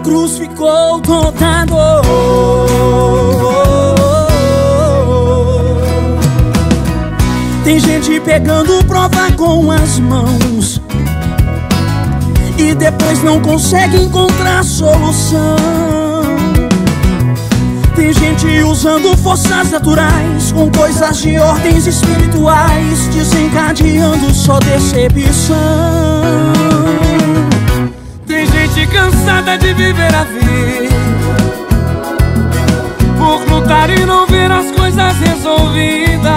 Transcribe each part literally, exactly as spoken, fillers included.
cruz ficou toda dor. Tem gente pegando prova com as mãos e depois não consegue encontrar solução. Tem gente usando forças naturais com coisas de ordens espirituais, desencadeando só decepção. Tem gente cansada de viver a vida, por lutar e não ver as coisas resolvidas.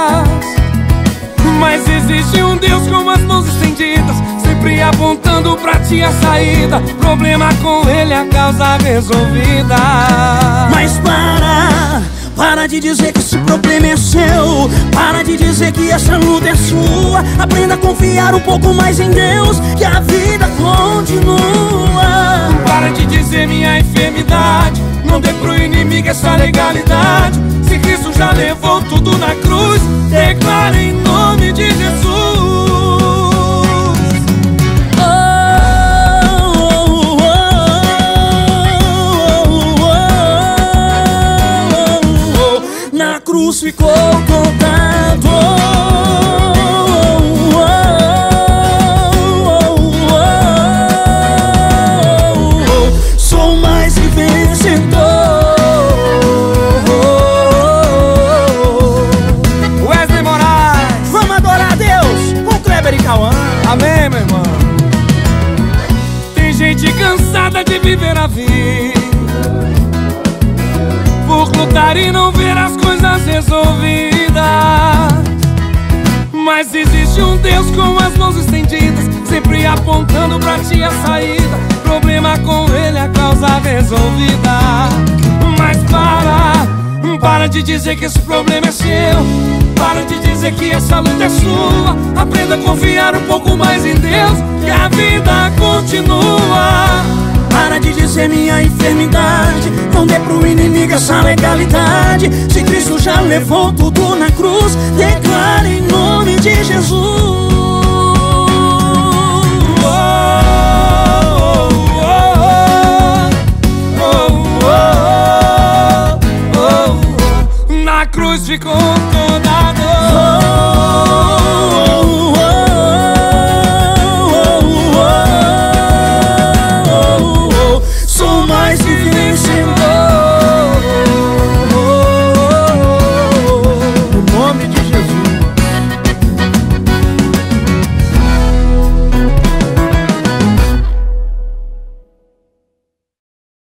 Mas existe um Deus com as mãos estendidas, sempre apontando pra ti a saída. Problema com ele, a causa resolvida. Mas para, para de dizer que esse problema é seu. Para de dizer que essa luta é sua. Aprenda a confiar um pouco mais em Deus, que a vida continua. Para de dizer minha enfermidade, não dê pro inimigo essa legalidade. Se Cristo já levou tudo na cruz, declara em nome de Jesus. Na cruz ficou toda dor. Sou mais que vencedor. Wesley Moraes, vamos adorar a Deus com Kleber e Cauã. Amém, meu irmão. Tem gente cansada de viver a vida, por lutar e não ver as coisas resolvidas. Mas existe um Deus com as mãos estendidas, sempre apontando pra ti a saída. Problema com ele, a causa resolvida. Mas para, para de dizer que esse problema é seu. Para de dizer que essa luta é sua. Aprenda a confiar um pouco mais em Deus, que a vida continua. Para de dizer minha enfermidade, não dê pro inimigo essa legalidade. Se Cristo já levou tudo na cruz, declara em nome de Jesus. Na cruz ficou